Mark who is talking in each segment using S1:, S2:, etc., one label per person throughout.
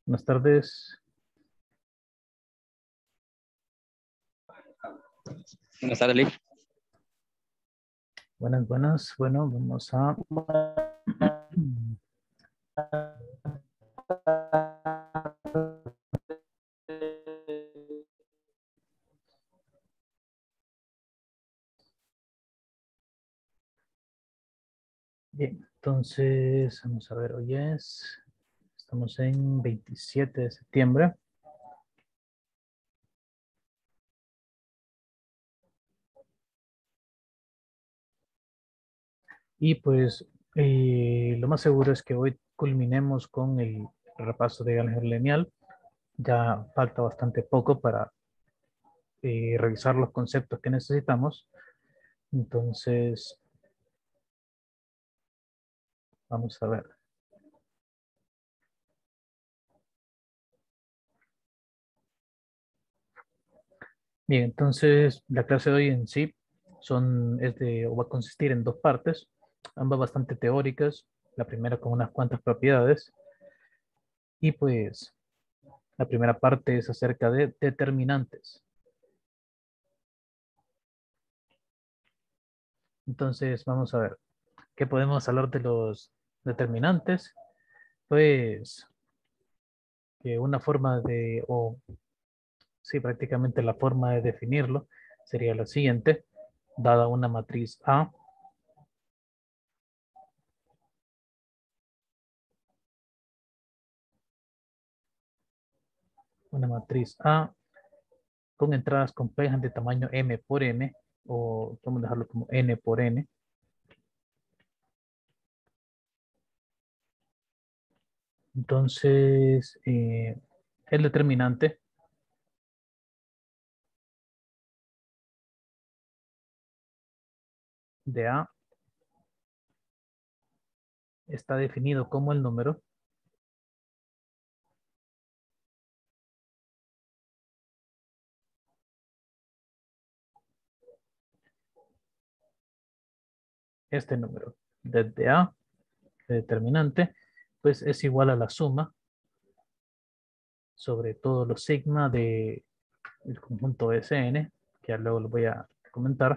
S1: Buenas tardes.
S2: Buenas tardes, Lee.
S1: Buenas, buenas. Bueno, vamos a... Bien, entonces, vamos a ver, estamos en 27 de septiembre. Y pues lo más seguro es que hoy culminemos con el repaso de álgebra lineal. Ya falta bastante poco para revisar los conceptos que necesitamos. Entonces, vamos a ver. Bien, entonces la clase de hoy en sí va a consistir en dos partes, ambas bastante teóricas, la primera con unas cuantas propiedades, y pues la primera parte es acerca de determinantes. Entonces vamos a ver, ¿qué podemos hablar de los determinantes? Pues que una forma sí, prácticamente la forma de definirlo sería la siguiente, dada una matriz A, con entradas complejas de tamaño m por n, o vamos a dejarlo como n por n. Entonces, el determinante de A está definido como el número este número. Desde A, el determinante, pues es igual a la suma sobre todos los sigma del conjunto Sn, que ya luego lo voy a comentar,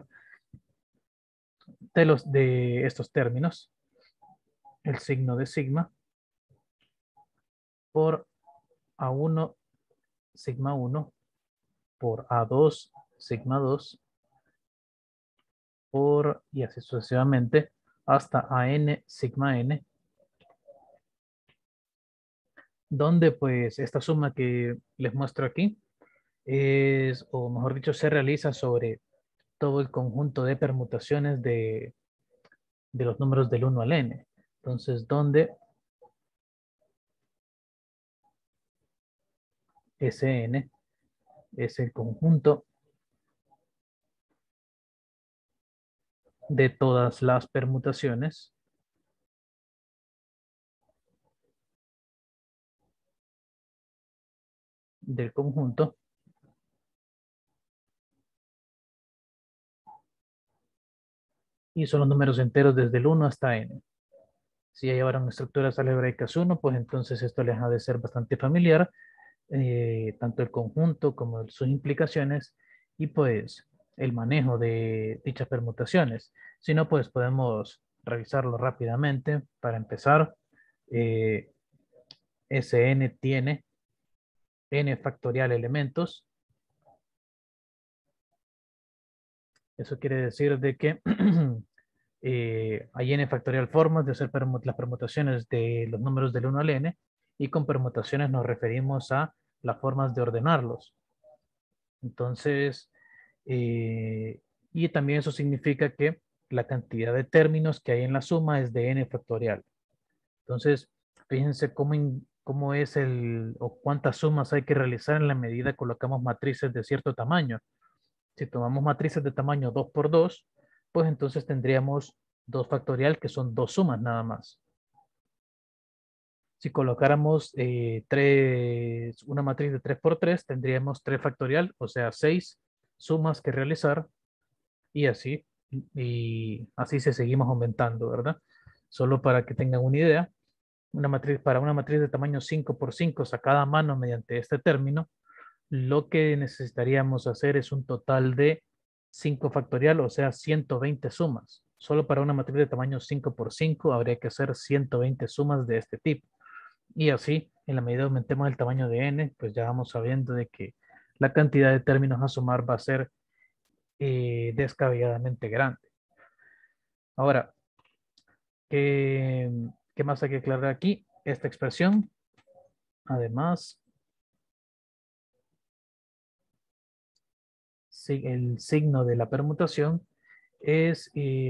S1: de estos términos, el signo de sigma por A1 sigma 1 por A2 sigma 2 y así sucesivamente hasta AN sigma n, donde pues esta suma que les muestro aquí o mejor dicho, se realiza sobre todo el conjunto de permutaciones de los números del 1 al n. Entonces, donde Sn es el conjunto de todas las permutaciones del conjunto y son los números enteros desde el 1 hasta n. Si ya llevaron estructuras algebraicas 1, pues entonces esto les ha de ser bastante familiar, tanto el conjunto como sus implicaciones y pues el manejo de dichas permutaciones. Si no, pues podemos revisarlo rápidamente. Para empezar, eh, Sn tiene n factorial elementos. Eso quiere decir de que hay n factorial formas de hacer las permutaciones de los números del 1 al n, y con permutaciones nos referimos a las formas de ordenarlos. Entonces, y también eso significa que la cantidad de términos que hay en la suma es de n factorial. Entonces, fíjense cómo es o cuántas sumas hay que realizar en la medida que colocamos matrices de cierto tamaño. Si tomamos matrices de tamaño 2 por 2, pues entonces tendríamos 2 factorial, que son dos sumas nada más. Si colocáramos una matriz de 3 por 3, tendríamos 3 factorial, o sea, 6 sumas que realizar, y así se seguimos aumentando, ¿verdad? Solo para que tengan una idea, Para una matriz de tamaño 5 por 5 sacada a mano mediante este término, lo que necesitaríamos hacer es un total de 5 factorial, o sea, 120 sumas. Solo para una matriz de tamaño 5 por 5 habría que hacer 120 sumas de este tipo. Y así, en la medida que aumentemos el tamaño de n, pues ya vamos sabiendo de que la cantidad de términos a sumar va a ser descabelladamente grande. Ahora, ¿qué, qué más hay que aclarar aquí? Esta expresión, además, el signo de la permutación es,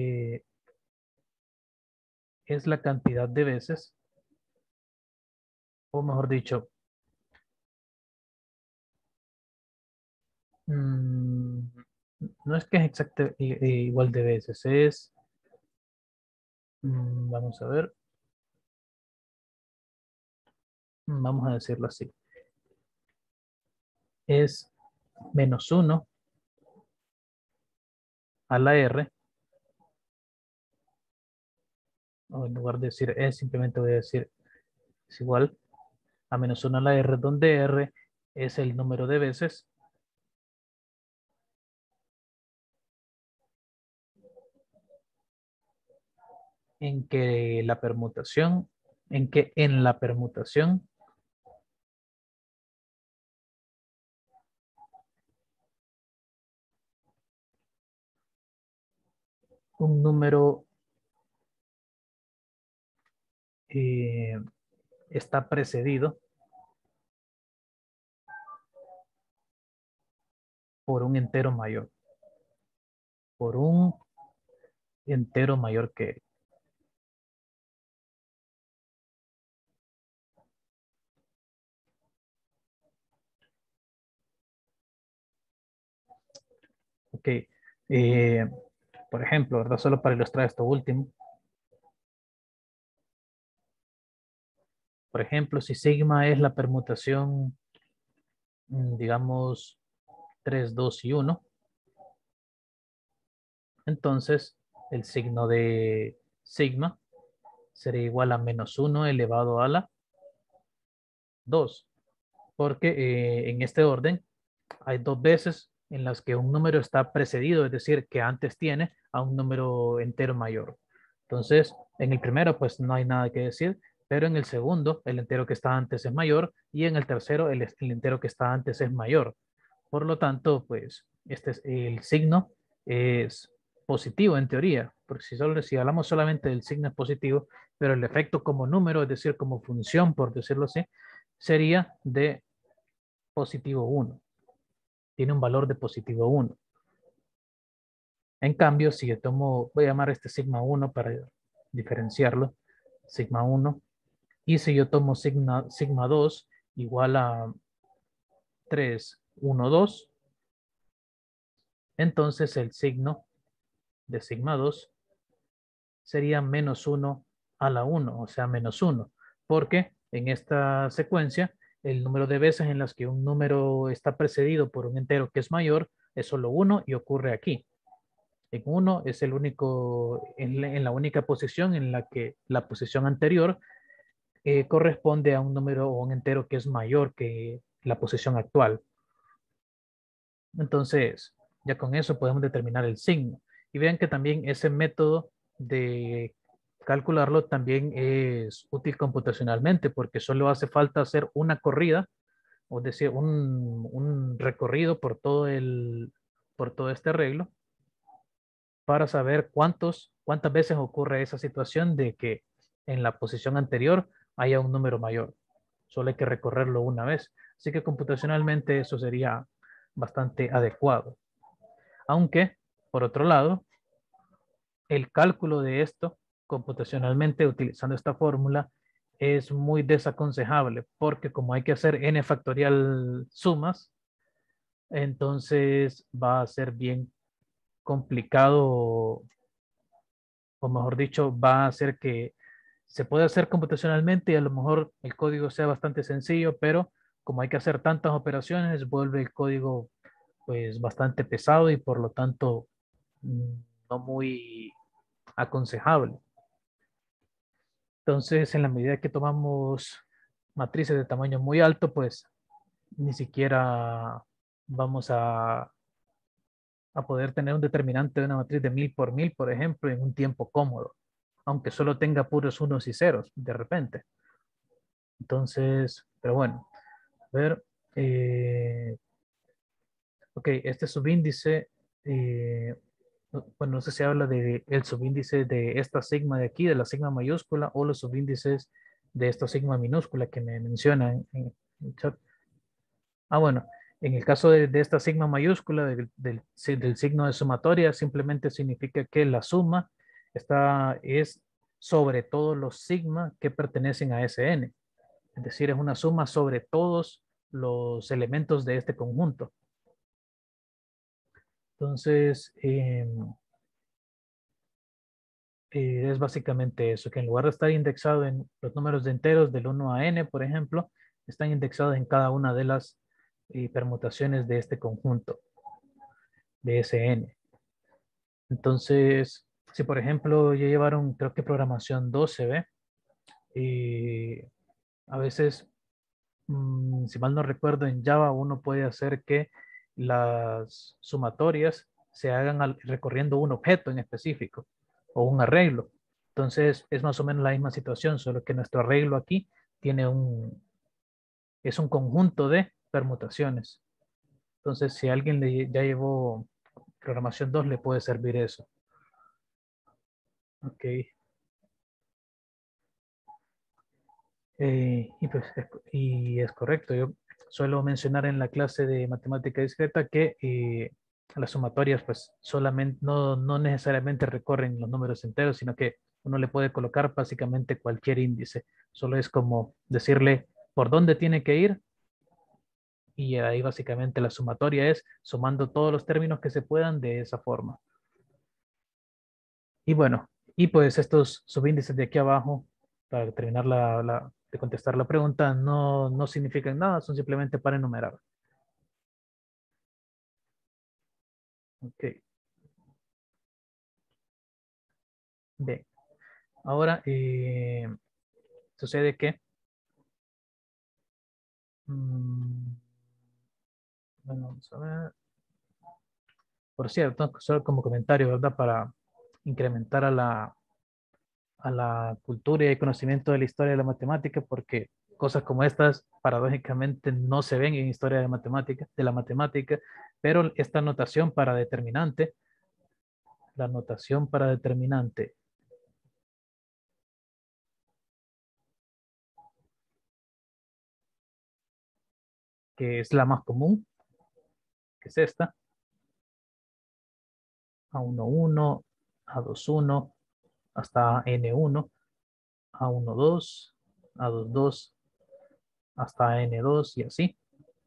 S1: es la cantidad de veces, o mejor dicho, mm, no es que es igual de veces, es, vamos a ver, vamos a decirlo así, es menos uno a la r, o en lugar de decir es, simplemente voy a decir es igual a menos uno a la r, donde r es el número de veces en que la permutación, en que en la permutación un número eh, está precedido por un entero mayor, por un entero mayor que él. Ok, por ejemplo, ¿verdad? Solo para ilustrar esto último. Por ejemplo, si sigma es la permutación, digamos, 3 2 y uno, entonces el signo de sigma sería igual a menos uno elevado a la 2, porque en este orden hay dos veces en las que un número está precedido, es decir, que antes tiene a un número entero mayor. Entonces, en el primero, pues no hay nada que decir, pero en el segundo, el entero que está antes es mayor y en el tercero, el entero que está antes es mayor. Por lo tanto, pues este es el signo es positivo en teoría, porque si hablamos solamente del signo es positivo, pero el efecto como número, es decir, como función, por decirlo así, sería de positivo 1. Tiene un valor de positivo 1. En cambio, si yo tomo, voy a llamar este sigma 1 para diferenciarlo, sigma 1, y si yo tomo sigma 2 igual a 3 1 2, entonces el signo de sigma 2 sería menos 1 a la 1, o sea, menos 1, porque en esta secuencia el número de veces en las que un número está precedido por un entero que es mayor es solo 1 y ocurre aquí. En 1 es el único, en la única posición en la que la posición anterior corresponde a un número o un entero que es mayor que la posición actual. Entonces, ya con eso podemos determinar el signo. Y vean que también ese método de calcularlo también es útil computacionalmente porque solo hace falta hacer una corrida, o decir, un recorrido por todo este arreglo para saber cuántas veces ocurre esa situación de que en la posición anterior haya un número mayor. Solo hay que recorrerlo una vez. Así que computacionalmente eso sería bastante adecuado. Aunque, por otro lado, el cálculo de esto computacionalmente utilizando esta fórmula es muy desaconsejable porque como hay que hacer n factorial sumas, entonces va a ser bien complicado, o mejor dicho, va a hacer que se puede hacer computacionalmente y a lo mejor el código sea bastante sencillo, pero como hay que hacer tantas operaciones, vuelve el código pues bastante pesado y por lo tanto no muy aconsejable. Entonces, en la medida que tomamos matrices de tamaño muy alto, pues ni siquiera vamos a poder tener un determinante de una matriz de 1000 por 1000, por ejemplo, en un tiempo cómodo, aunque solo tenga puros unos y ceros de repente. Entonces, pero bueno, a ver, eh, ok, este subíndice, eh, bueno, no sé si habla de el subíndice de esta sigma de aquí, de la sigma mayúscula, o los subíndices de esta sigma minúscula que me mencionan en el chat. Ah, bueno, en el caso de esta sigma mayúscula, del signo de sumatoria, simplemente significa que la suma es sobre todos los sigma que pertenecen a Sn. Es decir, es una suma sobre todos los elementos de este conjunto. Entonces, es básicamente eso, que en lugar de estar indexado en los números de enteros del 1 a n, por ejemplo, están indexados en cada una de las permutaciones de este conjunto, de Sn. Entonces, si por ejemplo ya llevaron, creo que programación 12, ¿ve? Y a veces, si mal no recuerdo, en Java uno puede hacer que las sumatorias se hagan recorriendo un objeto en específico o un arreglo. Entonces, es más o menos la misma situación, solo que nuestro arreglo aquí tiene es un conjunto de permutaciones. Entonces, si alguien ya llevó programación 2, le puede servir eso. Ok. Y es correcto. Yo suelo mencionar en la clase de matemática discreta que las sumatorias pues solamente no necesariamente recorren los números enteros, sino que uno le puede colocar básicamente cualquier índice. Solo es como decirle por dónde tiene que ir y ahí básicamente la sumatoria es sumando todos los términos que se puedan de esa forma. Y bueno, y pues estos subíndices de aquí abajo, para terminar de contestar la pregunta, no significan nada, son simplemente para enumerar. Ok, bien. Ahora, sucede que, mm, bueno, vamos a ver. Por cierto, solo como comentario, ¿verdad? Para incrementar a la cultura y conocimiento de la historia de la matemática, porque cosas como estas paradójicamente no se ven en historia de la matemática, pero esta notación para determinante, la notación para determinante, que es la más común, que es esta, A11, A21, hasta N1, A12, A22, hasta N2 y así.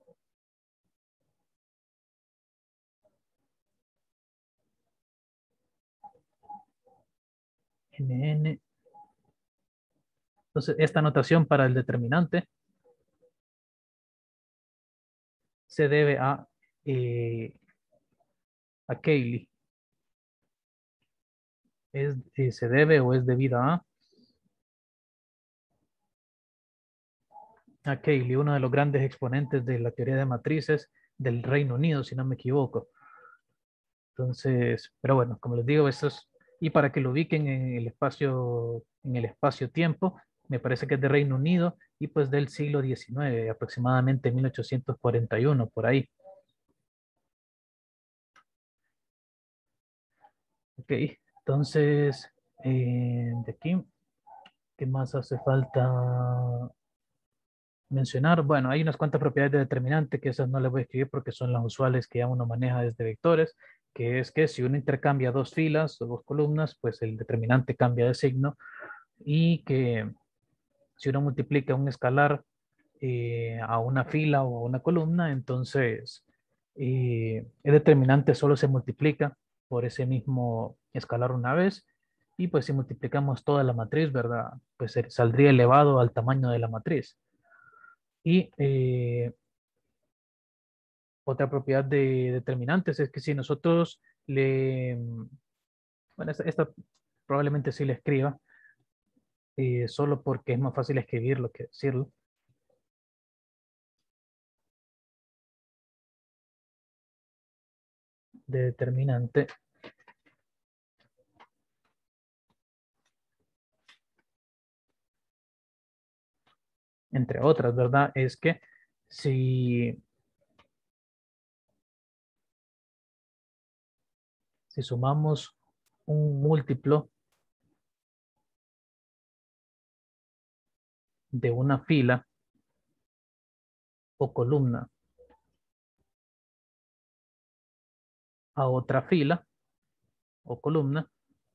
S1: NN. Entonces, esta notación para el determinante se debe a Cayley. Se debe o es debida a Cayley, uno de los grandes exponentes de la teoría de matrices del Reino Unido, si no me equivoco. Entonces, pero bueno, como les digo, eso es, y para que lo ubiquen en el espacio-tiempo, me parece que es de Reino Unido y pues del siglo XIX, aproximadamente 1841, por ahí. Ok, entonces, de aquí, ¿qué más hace falta mencionar? Bueno, hay unas cuantas propiedades de determinante que esas no les voy a escribir porque son las usuales que ya uno maneja desde vectores, que es que si uno intercambia dos filas o dos columnas, pues el determinante cambia de signo y que si uno multiplica un escalar a una fila o a una columna, entonces el determinante solo se multiplica por ese mismo escalar una vez y pues si multiplicamos toda la matriz, ¿verdad? Pues saldría elevado al tamaño de la matriz. Y otra propiedad de determinantes es que si nosotros bueno, esta probablemente sí la escriba, solo porque es más fácil escribirlo que decirlo. De determinante entre otras, ¿verdad? Es que si, si sumamos un múltiplo de una fila o columna a otra fila o columna,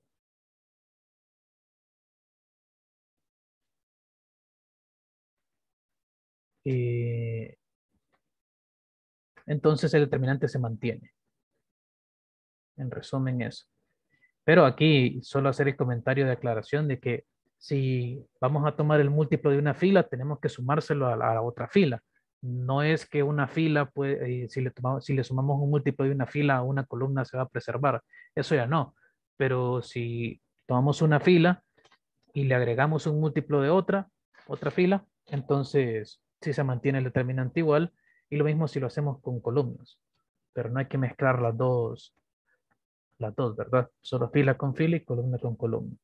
S1: eh, entonces el determinante se mantiene. En resumen, eso. Pero aquí solo hacer el comentario de aclaración de que si vamos a tomar el múltiplo de una fila, tenemos que sumárselo a la otra fila. No es que una fila, puede, si le sumamos un múltiplo de una fila a una columna, se va a preservar. Eso ya no. Pero si tomamos una fila y le agregamos un múltiplo de otra fila, entonces sí se mantiene el determinante igual. Y lo mismo si lo hacemos con columnas. Pero no hay que mezclar las dos, ¿verdad? Solo fila con fila y columna con columna.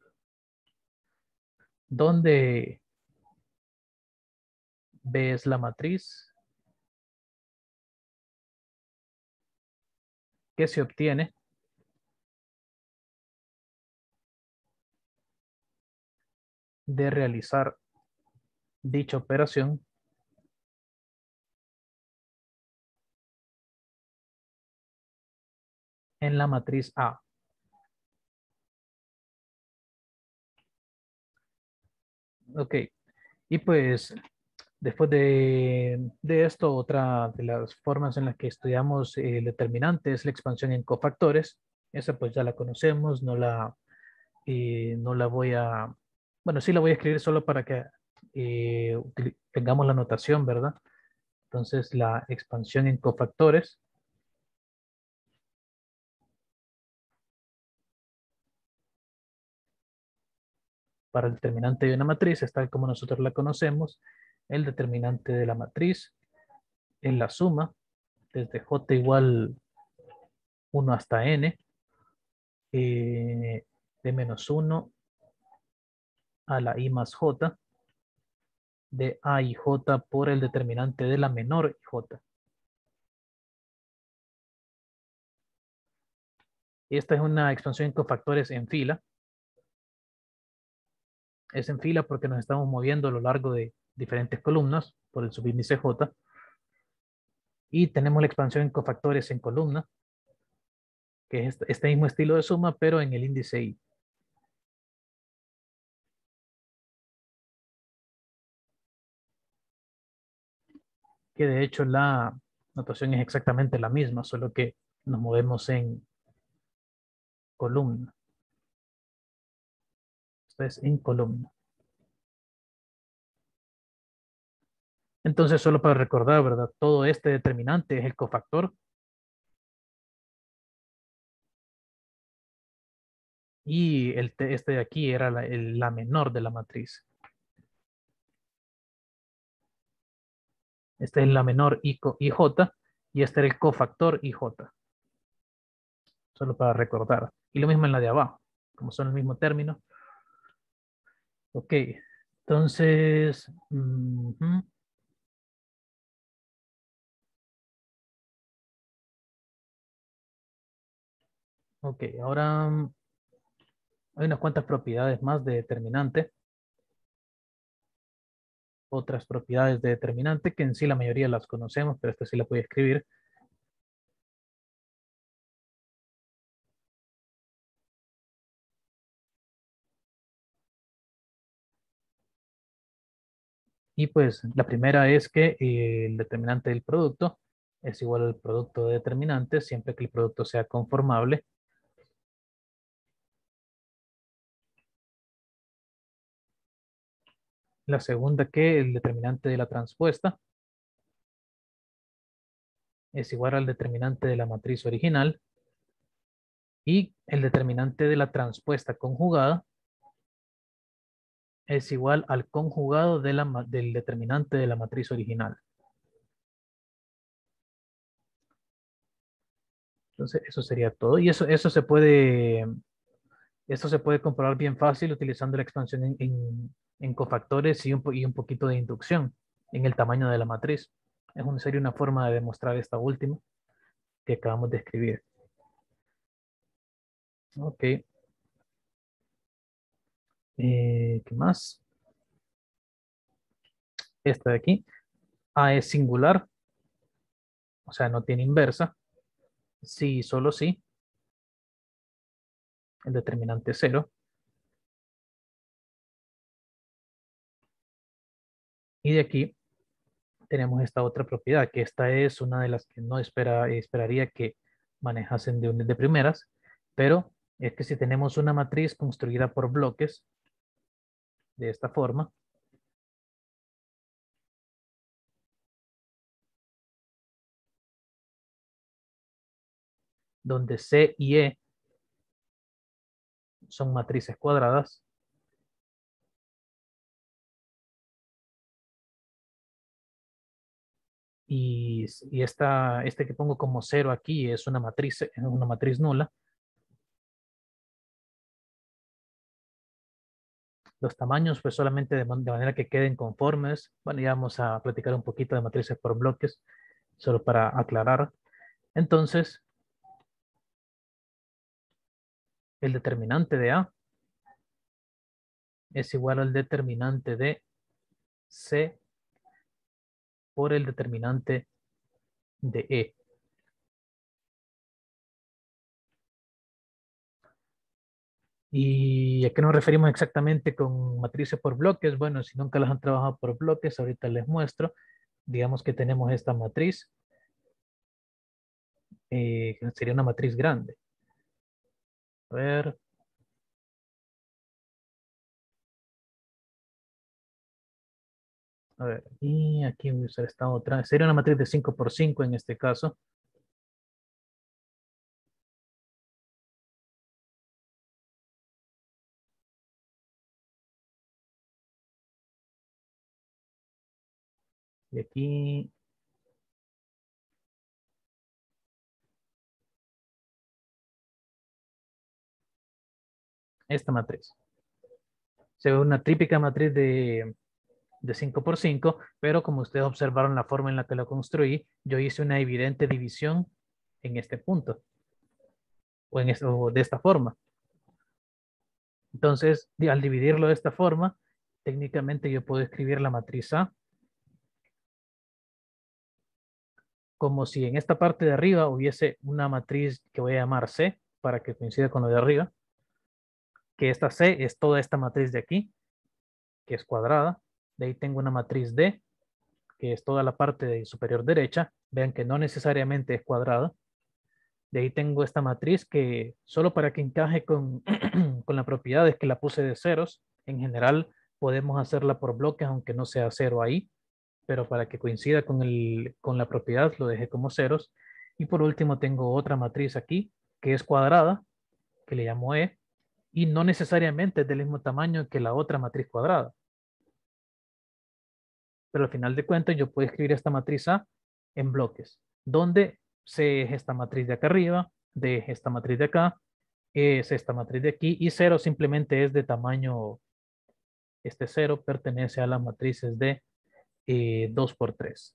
S1: ¿Dónde ves la matriz? ¿Qué se obtiene de realizar dicha operación en la matriz A? Ok, y pues después de esto, otra de las formas en las que estudiamos el determinante es la expansión en cofactores. Esa pues ya la conocemos, no la voy a, bueno, sí la voy a escribir solo para que tengamos la notación, ¿verdad? Entonces la expansión en cofactores para el determinante de una matriz es tal como nosotros la conocemos. El determinante de la matriz es la suma desde j igual 1 hasta n de menos 1 a la i más j de a y j por el determinante de la menor j. Esta es una expansión con factores en fila. Es en fila porque nos estamos moviendo a lo largo de diferentes columnas por el subíndice j. Y tenemos la expansión en cofactores en columna, que es este mismo estilo de suma, pero en el índice i. Que de hecho la notación es exactamente la misma, solo que nos movemos en columna. Esto es en columna. Entonces, solo para recordar, ¿verdad? Todo este determinante es el cofactor y este de aquí era la menor de la matriz. Este es la menor IJ y este era el cofactor IJ. Solo para recordar. Y lo mismo en la de abajo, como son el mismo término. Ok, entonces, ok, ahora hay unas cuantas propiedades más de determinante. Otras propiedades de determinante que en sí la mayoría las conocemos, pero esta sí la voy a escribir. Y pues la primera es que el determinante del producto es igual al producto de determinantes siempre que el producto sea conformable. La segunda que el determinante de la transpuesta es igual al determinante de la matriz original y el determinante de la transpuesta conjugada es igual al conjugado de del determinante de la matriz original. Entonces, eso sería todo. Y eso se puede comprobar bien fácil utilizando la expansión en cofactores y un poquito de inducción en el tamaño de la matriz. Sería una forma de demostrar esta última que acabamos de escribir. Ok. ¿Qué más? Esta de aquí. A es singular, o sea, no tiene inversa. Sí, solo sí. El determinante es cero. Y de aquí tenemos esta otra propiedad, que esta es una de las que no esperaría que manejasen de primeras, pero es que si tenemos una matriz construida por bloques de esta forma, donde C y E son matrices cuadradas, y este que pongo como cero aquí es una matriz nula. Los tamaños, pues solamente de manera que queden conformes. Bueno, ya vamos a platicar un poquito de matrices por bloques, solo para aclarar. Entonces, el determinante de A es igual al determinante de C por el determinante de E. ¿Y a qué nos referimos exactamente con matrices por bloques? Bueno, si nunca las han trabajado por bloques, ahorita les muestro. Digamos que tenemos esta matriz, que sería una matriz grande. A ver, a ver, y aquí voy a usar esta otra. Sería una matriz de 5 por 5 en este caso. Y aquí, esta matriz. Se ve una típica matriz de 5 por 5, pero como ustedes observaron la forma en la que lo construí, yo hice una evidente división en este punto, o de esta forma. Entonces, al dividirlo de esta forma, técnicamente yo puedo escribir la matriz A como si en esta parte de arriba hubiese una matriz que voy a llamar C, para que coincida con lo de arriba, que esta C es toda esta matriz de aquí, que es cuadrada. De ahí tengo una matriz D, que es toda la parte de superior derecha. Vean que no necesariamente es cuadrada. De ahí tengo esta matriz que solo para que encaje con, con la propiedad es que la puse de ceros. En general podemos hacerla por bloques aunque no sea cero ahí, pero para que coincida con la propiedad lo dejé como ceros. Y por último tengo otra matriz aquí que es cuadrada, que le llamo E, y no necesariamente es del mismo tamaño que la otra matriz cuadrada. Pero al final de cuentas yo puedo escribir esta matriz A en bloques, donde C es esta matriz de acá arriba, D es esta matriz de acá, E es esta matriz de aquí, y cero simplemente es de tamaño, este cero pertenece a las matrices de 2 por 3.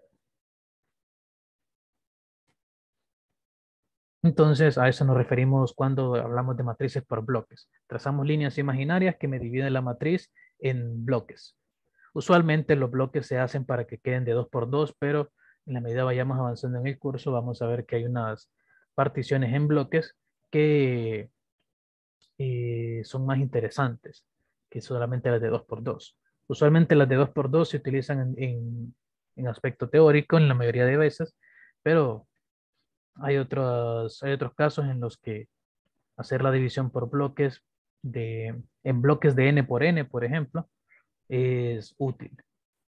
S1: Entonces, a eso nos referimos cuando hablamos de matrices por bloques. Trazamos líneas imaginarias que me dividen la matriz en bloques. Usualmente los bloques se hacen para que queden de 2 por 2, pero en la medida vayamos avanzando en el curso, vamos a ver que hay unas particiones en bloques que son más interesantes que solamente las de 2 por 2. Usualmente las de 2 por 2 se utilizan en aspecto teórico en la mayoría de veces, pero hay otros casos en los que hacer la división por bloques en bloques de n por n, por ejemplo, es útil.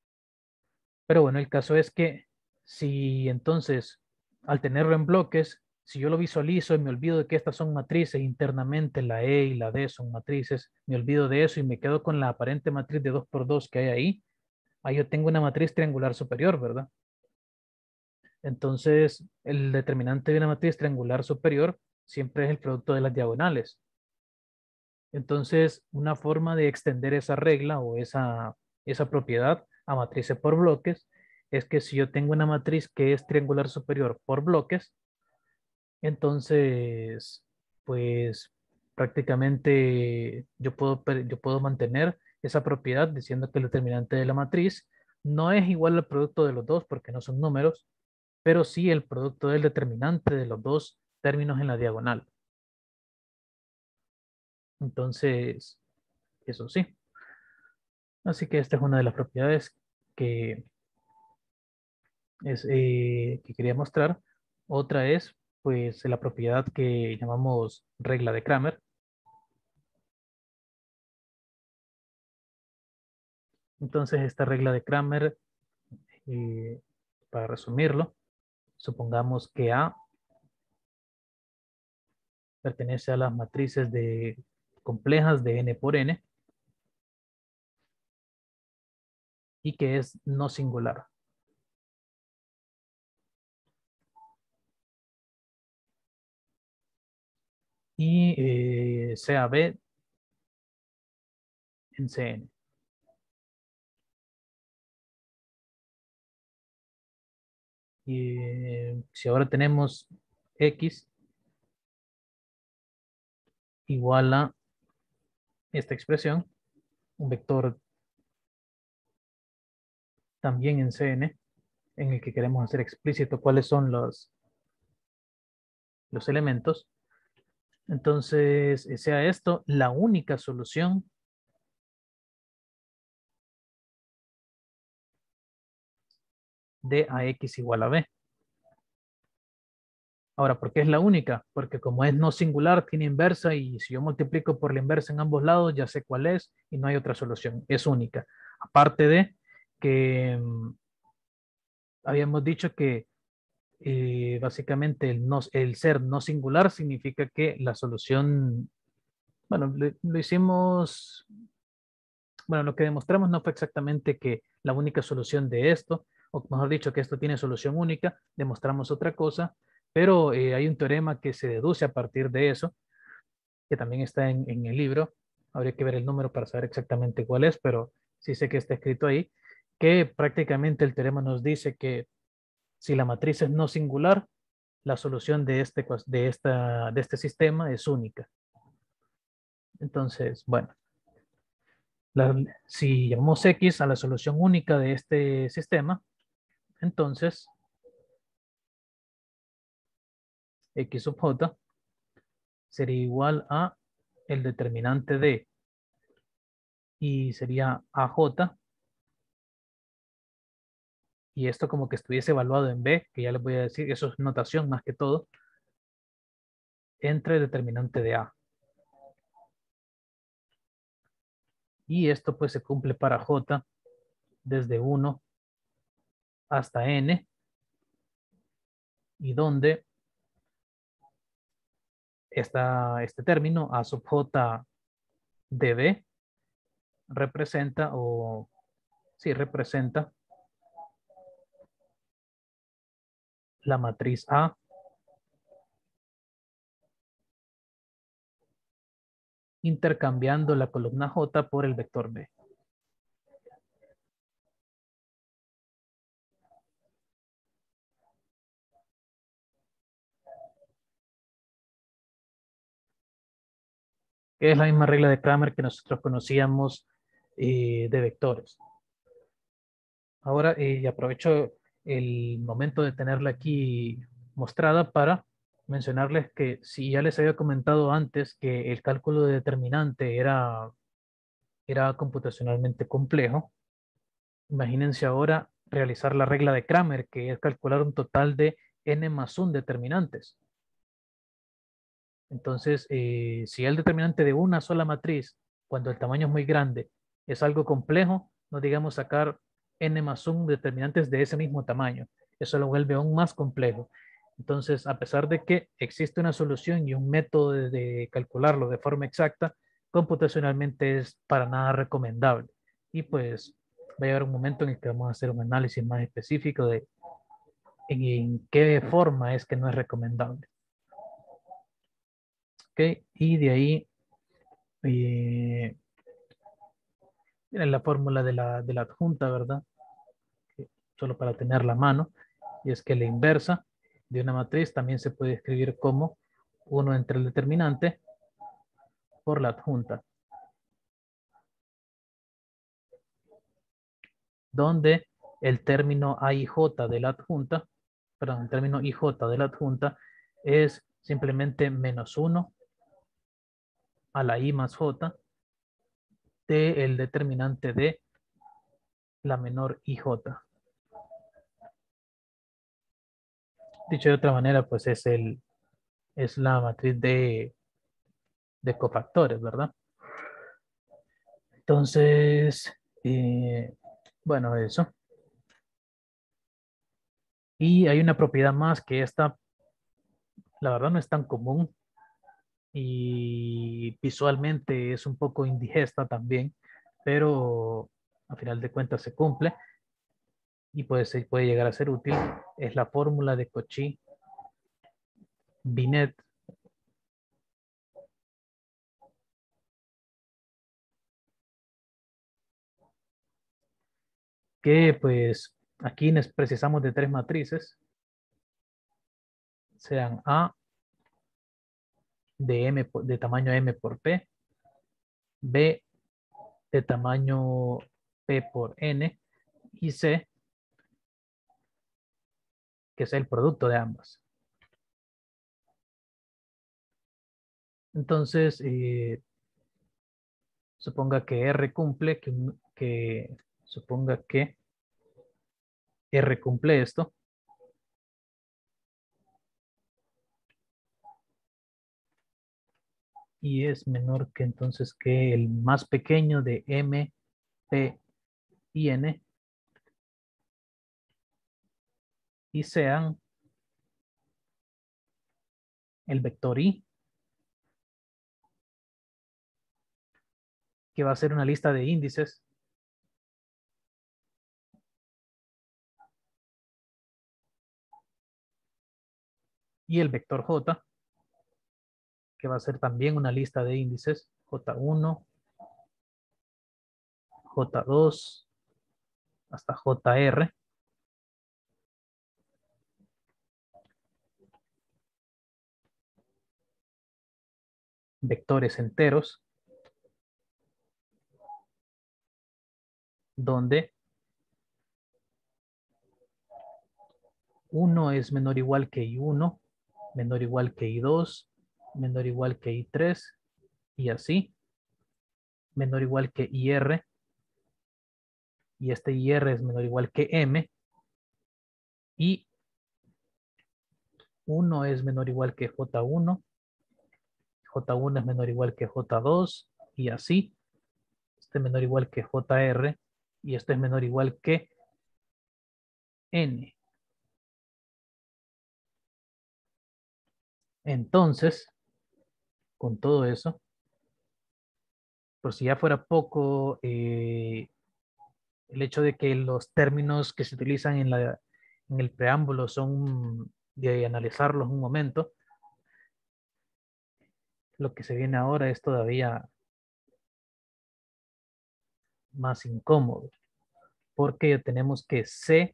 S1: Pero bueno, el caso es que si entonces al tenerlo en bloques Si yo lo visualizo y me olvido de que estas son matrices, internamente la E y la D son matrices, me olvido de eso y me quedo con la aparente matriz de 2 por 2 que hay ahí yo tengo una matriz triangular superior, ¿verdad? Entonces, el determinante de una matriz triangular superior siempre es el producto de las diagonales. Entonces, una forma de extender esa regla o esa propiedad a matrices por bloques es que si yo tengo una matriz que es triangular superior por bloques, entonces, pues prácticamente yo puedo mantener esa propiedad diciendo que el determinante de la matriz no es igual al producto de los dos porque no son números, pero sí el producto del determinante de los dos términos en la diagonal. Entonces, eso sí. Así que esta es una de las propiedades que, que quería mostrar. Otra es, pues, la propiedad que llamamos regla de Cramer. Entonces, esta regla de Cramer, eh, para resumirlo, supongamos que A pertenece a las matrices complejas de n por n y que es no singular. Y sea B en Cn. Y si ahora tenemos X igual a esta expresión, un vector también en Cn, en el que queremos hacer explícito cuáles son los elementos. Entonces, sea esto la única solución de AX igual a B. Ahora, ¿por qué es la única? Porque como es no singular, tiene inversa y si yo multiplico por la inversa en ambos lados, ya sé cuál es y no hay otra solución. Es única. Aparte de que habíamos dicho que básicamente el ser no singular significa que la solución, bueno, lo hicimos, bueno, lo que demostramos no fue exactamente que la única solución de esto, o mejor dicho, que esto tiene solución única, demostramos otra cosa, pero hay un teorema que se deduce a partir de eso, que también está en el libro. Habría que ver el número para saber exactamente cuál es, pero sí sé que está escrito ahí, que prácticamente el teorema nos dice que si la matriz es no singular, la solución de este sistema es única. Entonces, bueno, si llamamos X a la solución única de este sistema, entonces X sub J sería igual a el determinante de y sería AJ, y esto como que estuviese evaluado en B, que ya les voy a decir, eso es notación más que todo, entre el determinante de A. Y esto pues se cumple para J desde 1 hasta N, y donde este término A sub J de B representa, o sí, representa la matriz A intercambiando la columna J por el vector B. Que es la misma regla de Cramer que nosotros conocíamos de vectores. Ahora aprovecho el momento de tenerla aquí mostrada para mencionarles que si ya les había comentado antes que el cálculo de determinante era computacionalmente complejo, imagínense ahora realizar la regla de Cramer, que es calcular un total de n más 1 determinantes. Entonces, si el determinante de una sola matriz, cuando el tamaño es muy grande, es algo complejo, no digamos sacar n más 1 determinantes de ese mismo tamaño. Eso lo vuelve aún más complejo. Entonces, a pesar de que existe una solución y un método de calcularlo de forma exacta, computacionalmente es para nada recomendable. Y pues va a llegar un momento en el que vamos a hacer un análisis más específico de en qué forma es que no es recomendable. ¿Ok? Y de ahí viene la fórmula de la adjunta, ¿verdad? Solo para tener la mano. Y es que la inversa de una matriz también se puede escribir como 1 entre el determinante por la adjunta, donde el término A y J de la adjunta, perdón, el término IJ de la adjunta es simplemente menos 1 a la I más J del determinante de la menor IJ. Dicho de otra manera, pues es la matriz de cofactores, ¿verdad? Entonces, bueno, eso. Y hay una propiedad más que esta, la verdad, no es tan común y visualmente es un poco indigesta también, pero a final de cuentas se cumple y puede llegar a ser útil. Es la fórmula de Cauchy-Binet, que pues aquí precisamos de tres matrices, sean A de, de tamaño M por P, B de tamaño P por N y C, que es el producto de ambas. Entonces, suponga que R cumple, suponga que R cumple esto, y es menor que entonces que el más pequeño de M, P y N, y sean el vector I, que va a ser una lista de índices, y el vector J, que va a ser también una lista de índices, J1, J2, hasta JR, vectores enteros, donde 1 es menor o igual que I1, menor o igual que I2, menor o igual que I3, y así, menor o igual que IR, y este IR es menor o igual que M, y 1 es menor o igual que J1, J1 es menor o igual que J2, y así, este es menor o igual que JR, y este es menor o igual que N. Entonces, con todo eso, por si ya fuera poco, el hecho de que los términos que se utilizan en el preámbulo son de analizarlos un momento, lo que se viene ahora es todavía más incómodo, porque tenemos que C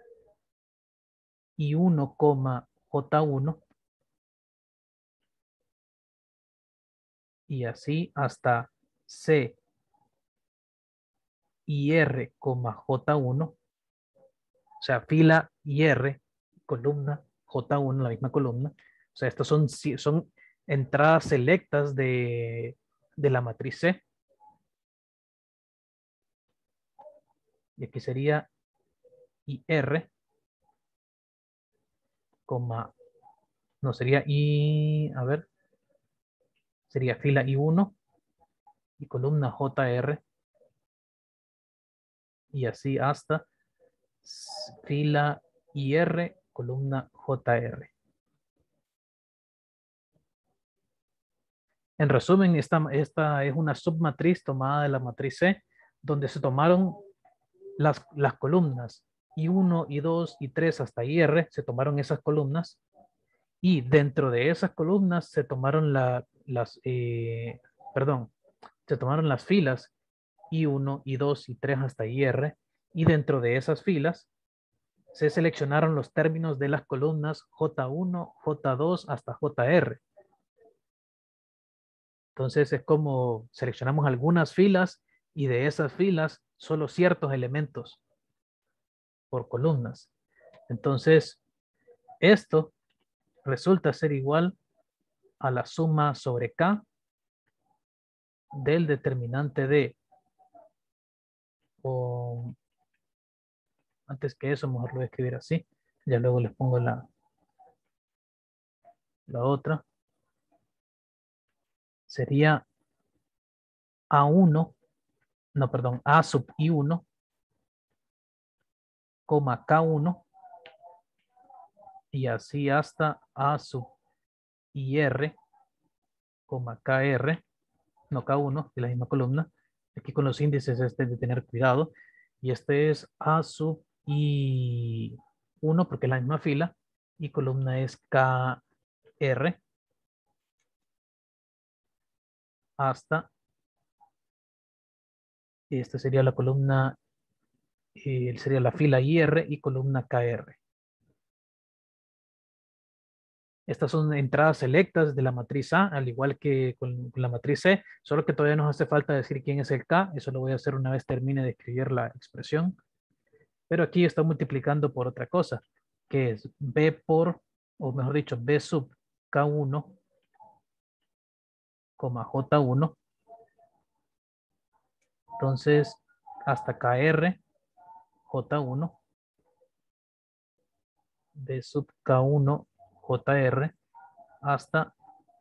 S1: y 1, J1, y así hasta C y R, J1, o sea, fila y R, columna J1, la misma columna. O sea, estos son entradas selectas de la matriz C. Y aquí sería IR, no sería a ver, sería fila I1 y columna JR, y así hasta fila IR, columna JR. En resumen, esta es una submatriz tomada de la matriz C, donde se tomaron las columnas I1, I2, I3 hasta IR, se tomaron esas columnas y dentro de esas columnas se tomaron se tomaron las filas I1, I2, I3 hasta IR y dentro de esas filas se seleccionaron los términos de las columnas J1, J2 hasta JR. Entonces es como seleccionamos algunas filas y de esas filas solo ciertos elementos por columnas. Entonces esto resulta ser igual a la suma sobre K del determinante de, o antes que eso mejor lo voy a escribir así, ya luego les pongo la otra, sería A1, no, perdón, A sub I1, coma K1, y así hasta A sub IR, coma KR, no K1, de la misma columna. Aquí con los índices este de tener cuidado. Y este es A sub I1, porque es la misma fila, y columna es KR, hasta, esta sería la columna, sería la fila IR y columna KR. Estas son entradas selectas de la matriz A, al igual que con la matriz C, solo que todavía nos hace falta decir quién es el K. Eso lo voy a hacer una vez termine de escribir la expresión. Pero aquí está multiplicando por otra cosa, que es B por, o mejor dicho, B sub K1, J1. Entonces, hasta KR, J1, B sub K1, JR, hasta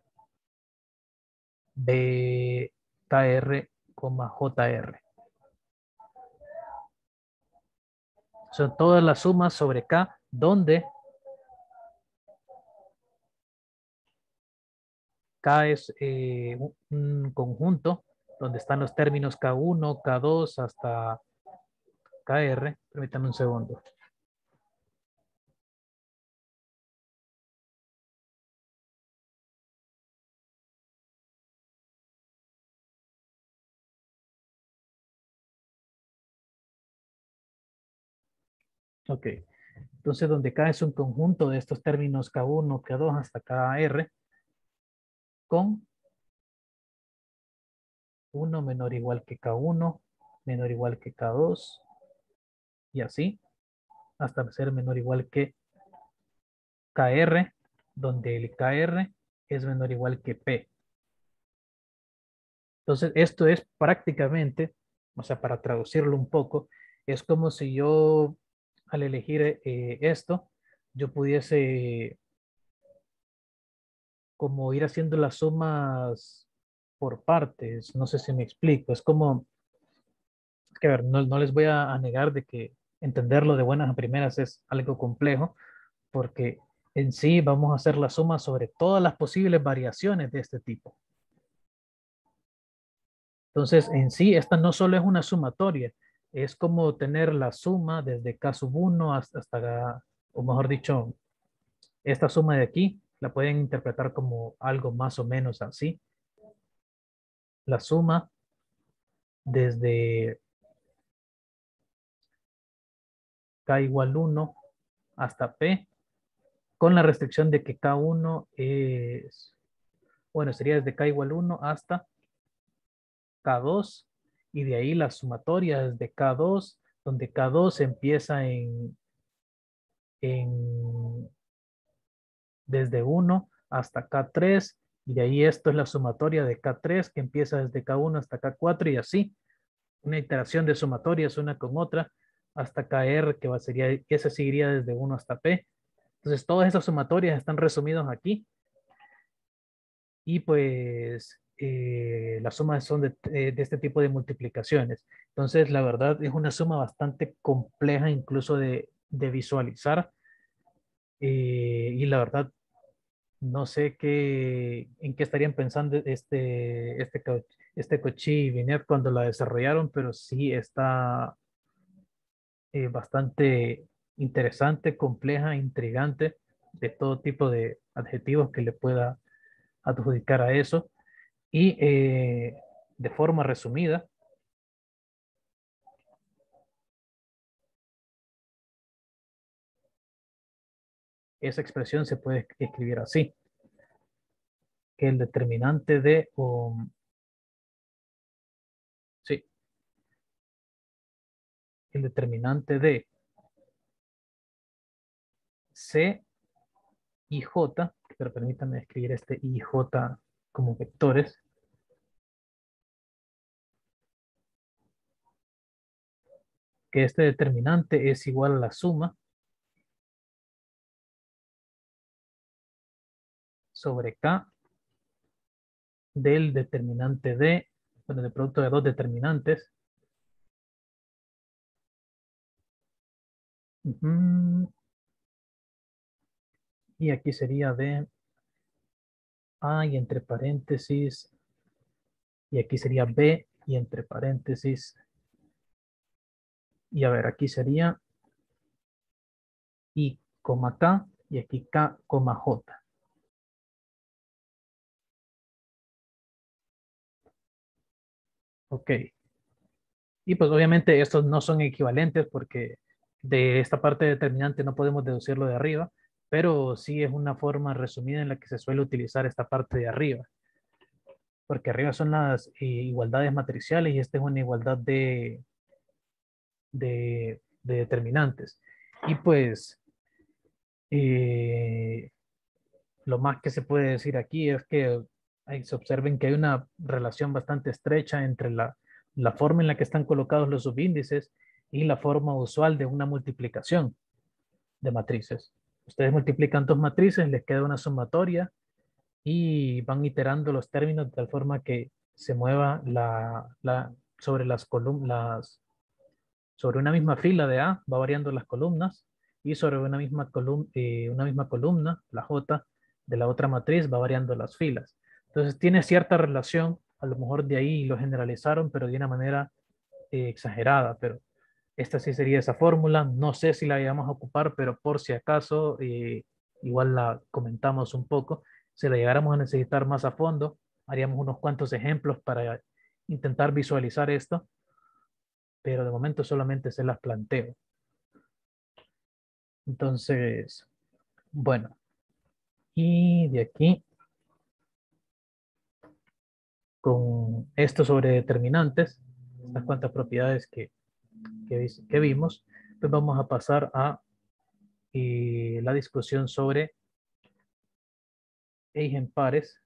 S1: BKR, JR. Son todas las sumas sobre K, donde K es un conjunto donde están los términos K1, K2 hasta KR. Permítanme un segundo. Ok. Entonces, donde K es un conjunto de estos términos K1, K2 hasta KR, con 1 menor o igual que K1, menor o igual que K2, y así, hasta ser menor o igual que KR, donde el KR es menor o igual que P. Entonces, esto es prácticamente, o sea, para traducirlo un poco, es como si yo, al elegir esto, yo pudiese como ir haciendo las sumas por partes. No sé si me explico. Es como, que a ver, no les voy a negar de que entenderlo de buenas a primeras es algo complejo, porque en sí vamos a hacer la suma sobre todas las posibles variaciones de este tipo. Entonces, en sí, esta no solo es una sumatoria, es como tener la suma desde K sub 1 hasta, o mejor dicho, esta suma de aquí, la pueden interpretar como algo más o menos así. La suma desde K igual 1 hasta P, con la restricción de que K1 es, bueno, sería desde K igual 1 hasta K2, y de ahí la sumatoria desde K2, donde K2 empieza en desde 1 hasta K3, y de ahí esto es la sumatoria de K3 que empieza desde K1 hasta K4 y así, una iteración de sumatorias una con otra hasta KR, sería, esa seguiría desde 1 hasta P. Entonces todas esas sumatorias están resumidas aquí y pues las sumas son de este tipo de multiplicaciones. Entonces la verdad es una suma bastante compleja incluso de visualizar y la verdad No sé en qué estarían pensando este Cauchy y Binet cuando la desarrollaron, pero sí está bastante interesante, compleja, intrigante, de todo tipo de adjetivos que le pueda adjudicar a eso. Y de forma resumida, esa expresión se puede escribir así, que el determinante de, sí, el determinante de C y J, pero permítanme escribir este I y J como vectores, que este determinante es igual a la suma sobre K del determinante de, bueno, del producto de dos determinantes. Ujú. Y aquí sería de A y entre paréntesis, y aquí sería B y entre paréntesis, y a ver, aquí sería I, K, y aquí K, J. Ok. Y pues obviamente estos no son equivalentes porque de esta parte determinante no podemos deducirlo de arriba, pero sí es una forma resumida en la que se suele utilizar esta parte de arriba, porque arriba son las igualdades matriciales y esta es una igualdad de determinantes. Y pues eh, lo más que se puede decir aquí es que se observen que hay una relación bastante estrecha entre la forma en la que están colocados los subíndices y la forma usual de una multiplicación de matrices. Ustedes multiplican dos matrices, les queda una sumatoria y van iterando los términos de tal forma que se mueva sobre las columnas, sobre una misma fila de A, va variando las columnas, y sobre una misma columna, la J, de la otra matriz va variando las filas. Entonces tiene cierta relación, a lo mejor de ahí lo generalizaron, pero de una manera exagerada, pero esta sí sería esa fórmula. No sé si la vayamos a ocupar, pero por si acaso, igual la comentamos un poco. Si la llegáramos a necesitar más a fondo, haríamos unos cuantos ejemplos para intentar visualizar esto, pero de momento solamente se las planteo. Entonces, bueno, y de aquí, con esto sobre determinantes, las cuantas propiedades que vimos, pues vamos a pasar a la discusión sobre eigenpares,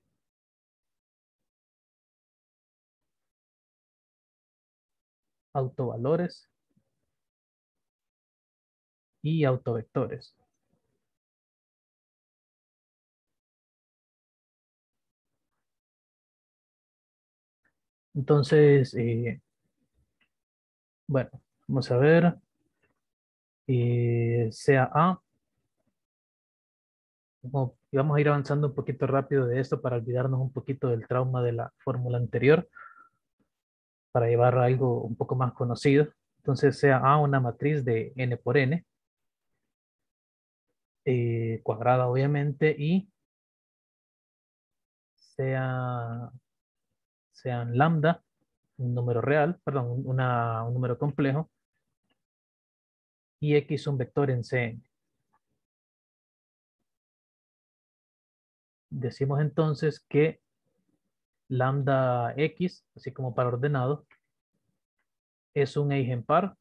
S1: autovalores y autovectores. Entonces, bueno, vamos a ver, sea A, y vamos a ir avanzando un poquito rápido de esto para olvidarnos un poquito del trauma de la fórmula anterior, para llevar a algo un poco más conocido. Entonces, sea A una matriz de n por n, cuadrada obviamente, y sea, sean lambda, un número real, perdón, un número complejo, y x un vector en Cn. Decimos entonces que lambda x, así como para ordenado, es un eigenpar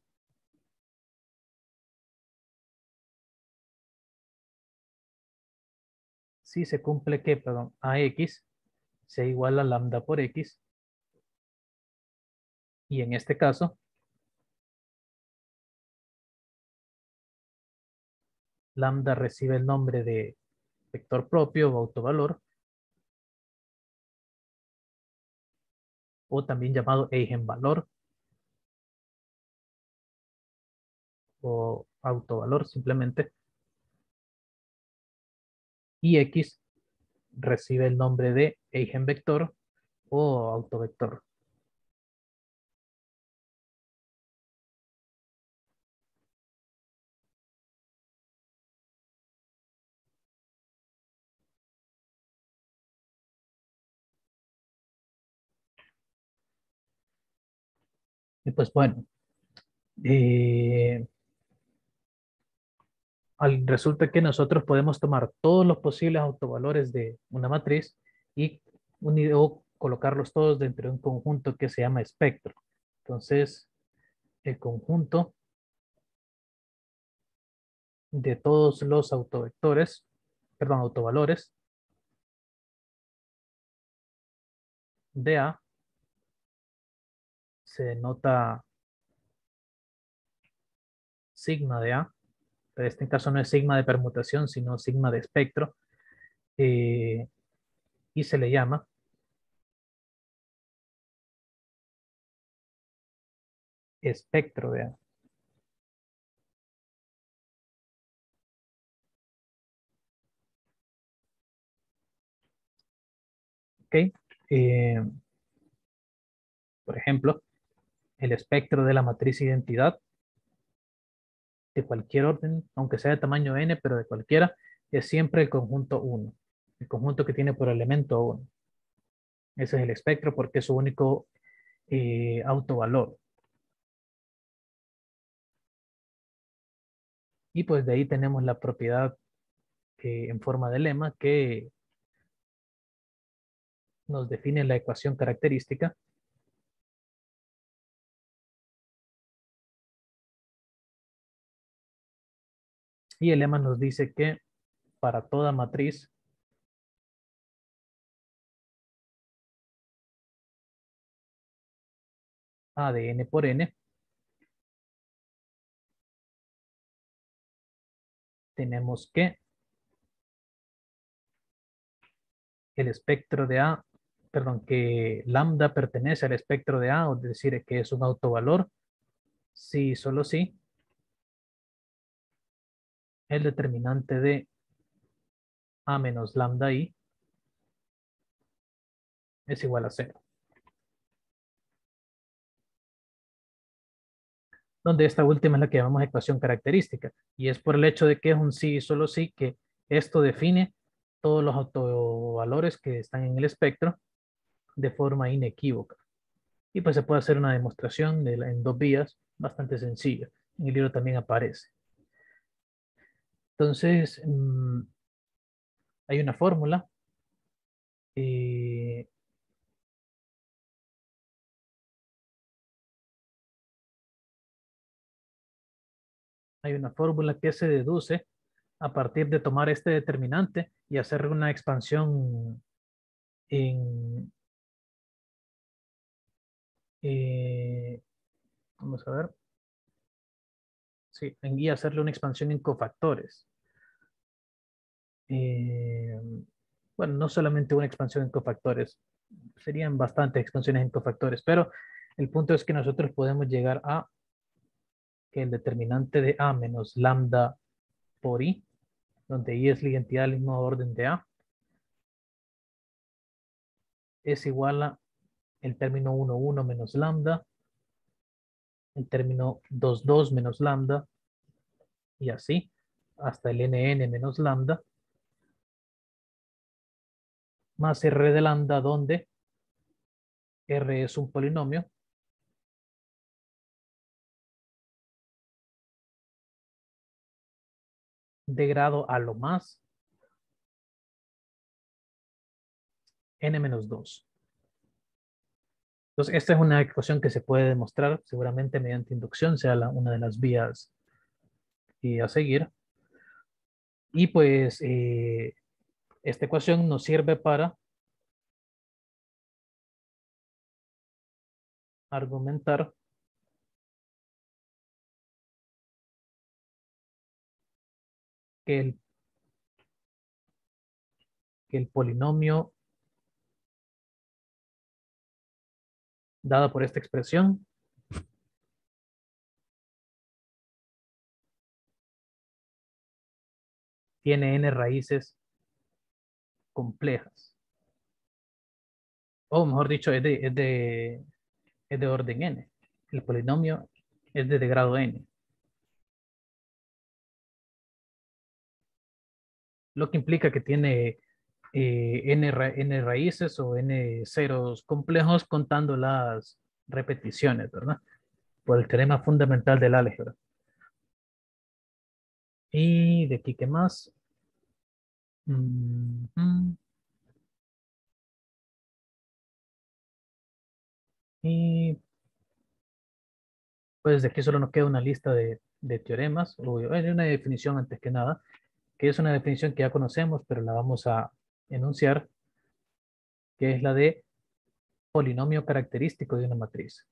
S1: si se cumple que, perdón, ax sea igual a lambda por x, y en este caso, lambda recibe el nombre de vector propio o autovalor, o también llamado eigenvalor o autovalor simplemente, y x recibe el nombre de eigenvector o autovector. Y pues bueno, eh, resulta que nosotros podemos tomar todos los posibles autovalores de una matriz y o colocarlos todos dentro de un conjunto que se llama espectro. Entonces, el conjunto de todos los autovectores, perdón, autovalores de A se denota sigma de A, pero en este caso no es sigma de permutación, sino sigma de espectro, eh, y se le llama espectro de A. ¿Ok? Eh, por ejemplo, el espectro de la matriz identidad de cualquier orden, aunque sea de tamaño n, pero de cualquiera, es siempre el conjunto 1, el conjunto que tiene por elemento 1. Ese es el espectro porque es su único autovalor. Y pues de ahí tenemos la propiedad en forma de lema que nos define la ecuación característica. Y el lema nos dice que para toda matriz A de n por n, tenemos que el espectro de A, perdón, que lambda pertenece al espectro de A, o decir que es un autovalor, si solo si el determinante de A menos lambda I es igual a cero. Donde esta última es la que llamamos ecuación característica. Y es por el hecho de que es un sí y solo sí que esto define todos los autovalores que están en el espectro de forma inequívoca. Y pues se puede hacer una demostración en dos vías bastante sencilla. En el libro también aparece. Entonces, hay una fórmula. eh, Hay una fórmula que se deduce a partir de tomar este determinante y hacer una expansión en, eh, vamos a ver, sí, y hacerle una expansión en cofactores. Eh, bueno, no solamente una expansión en cofactores, serían bastantes expansiones en cofactores, pero el punto es que nosotros podemos llegar a que el determinante de A menos lambda por I, donde I es la identidad del mismo orden de A, es igual a el término 1, 1 menos lambda, el término 2, 2 menos lambda, y así, hasta el nn menos lambda, más r de lambda, donde r es un polinomio de grado a lo más n menos 2. Entonces, esta es una ecuación que se puede demostrar seguramente mediante inducción, sea una de las vías a seguir. Y pues esta ecuación nos sirve para argumentar que el polinomio dado por esta expresión tiene n raíces complejas. O mejor dicho, es de orden n. El polinomio es de grado n. Lo que implica que tiene n raíces o n ceros complejos contando las repeticiones, ¿verdad? Por el teorema fundamental del álgebra. Y de aquí, ¿qué más? Mm, Y pues de aquí solo nos queda una lista de teoremas, o hay una definición antes que nada, que es una definición que ya conocemos, pero la vamos a enunciar, que es la de polinomio característico de una matriz.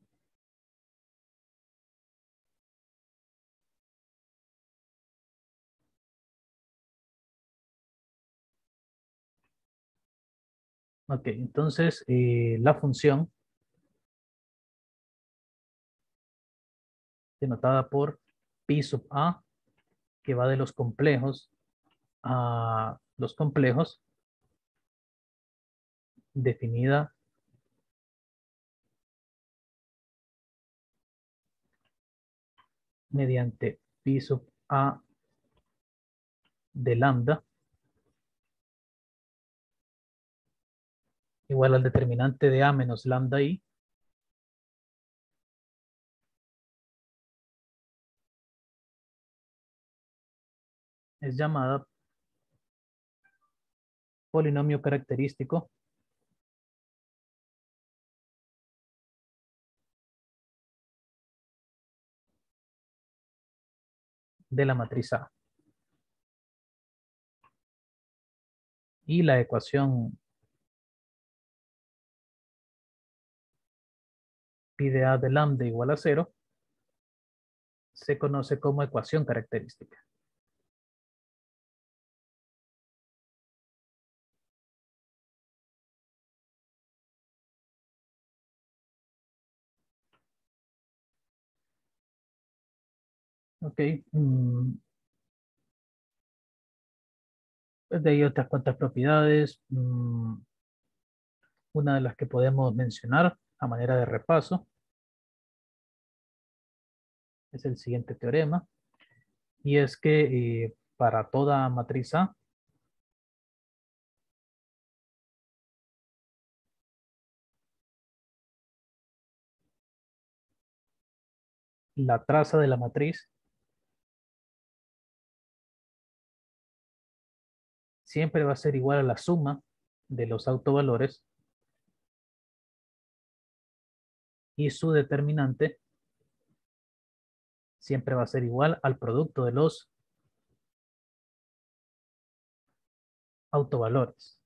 S1: Ok, entonces la función denotada por pi sub a, que va de los complejos a los complejos, definida mediante pi sub a de lambda igual al determinante de a menos lambda i, es llamada polinomio característico de la matriz A. Y la ecuación pi de a de lambda igual a cero se conoce como ecuación característica. Ok. Pues de ahí otras cuantas propiedades. Una de las que podemos mencionar a manera de repaso es el siguiente teorema. Y es que para toda matriz A, la traza de la matriz siempre va a ser igual a la suma de los autovalores y su determinante siempre va a ser igual al producto de los autovalores.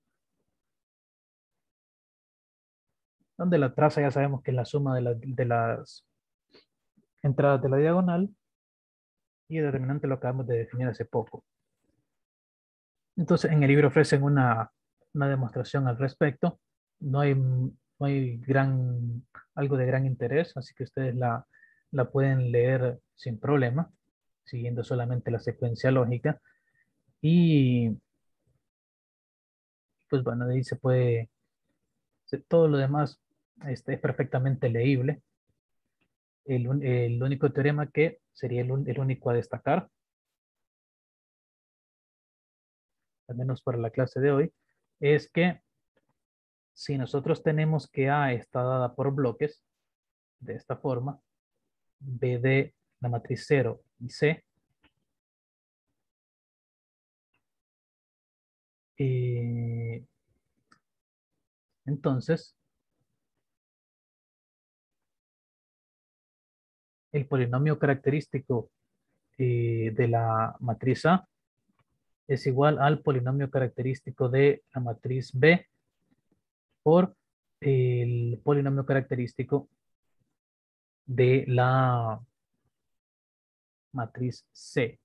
S1: Donde la traza ya sabemos que es la suma de las entradas de la diagonal y el determinante lo acabamos de definir hace poco. Entonces en el libro ofrecen una demostración al respecto. No hay algo de gran interés, así que ustedes la pueden leer sin problema, siguiendo solamente la secuencia lógica. Y pues bueno, de ahí se puede, todo lo demás es perfectamente leíble. El único teorema que sería el único a destacar, al menos para la clase de hoy, es que si nosotros tenemos que A está dada por bloques, de esta forma, B de la matriz 0 y C, eh, entonces el polinomio característico de la matriz A es igual al polinomio característico de la matriz B por el polinomio característico de la matriz C.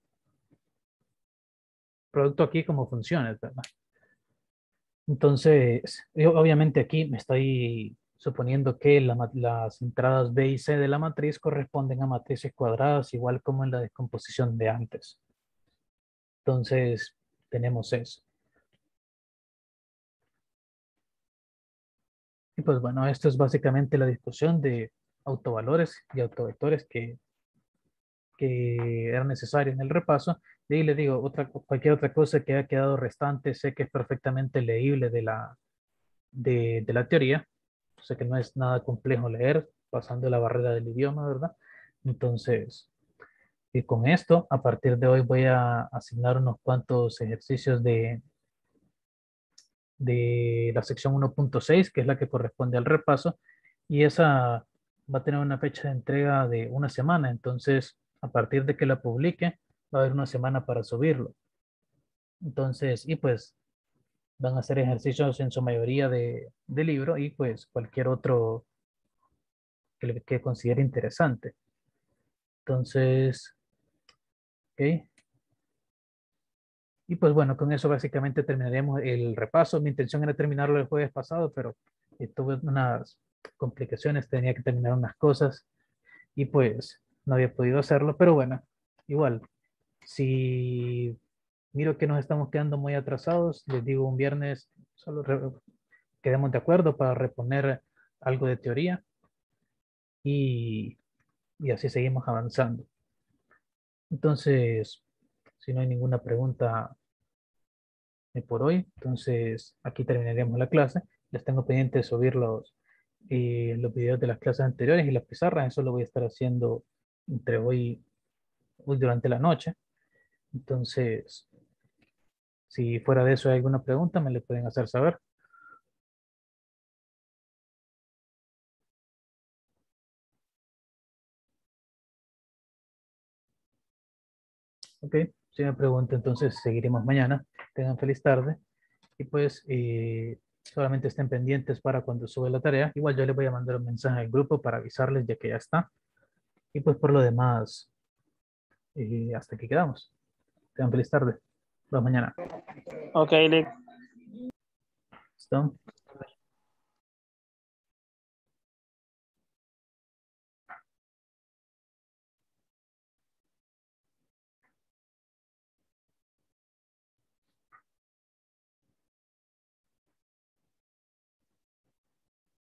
S1: Producto aquí como funciones, ¿verdad? Entonces, yo obviamente aquí me estoy suponiendo que las entradas B y C de la matriz corresponden a matrices cuadradas, igual como en la descomposición de antes. Entonces, tenemos eso. Y pues bueno, esto es básicamente la discusión de autovalores y autovectores que era necesario en el repaso. Y ahí le digo, cualquier otra cosa que haya quedado restante, sé que es perfectamente leíble de la teoría. Sé que no es nada complejo leer, pasando la barrera del idioma, ¿verdad? Entonces, y con esto, a partir de hoy voy a asignar unos cuantos ejercicios de la sección 1.6, que es la que corresponde al repaso, y esa va a tener una fecha de entrega de una semana. Entonces, a partir de que la publique, va a haber una semana para subirlo. Entonces, y pues van a ser ejercicios en su mayoría de libro y pues cualquier otro que considere interesante. Entonces, ok. Y pues bueno, con eso básicamente terminaremos el repaso. Mi intención era terminarlo el jueves pasado, pero tuve unas complicaciones, tenía que terminar unas cosas y pues no había podido hacerlo, pero bueno, igual, si miro que nos estamos quedando muy atrasados, les digo un viernes, quedemos de acuerdo para reponer algo de teoría y, y así seguimos avanzando. Entonces, si no hay ninguna pregunta por hoy, entonces aquí terminaríamos la clase. Les tengo pendiente de subir los videos de las clases anteriores y las pizarras. Eso lo voy a estar haciendo entre hoy durante la noche. Entonces, si fuera de eso hay alguna pregunta, me le pueden hacer saber. Ok, si me pregunta, entonces seguiremos mañana. Tengan feliz tarde y pues solamente estén pendientes para cuando sube la tarea. Igual yo les voy a mandar un mensaje al grupo para avisarles ya que ya está. Y pues por lo demás, hasta aquí quedamos. Tengan feliz tarde. Hasta mañana.
S2: Ok, Lick.
S1: ¿Listo?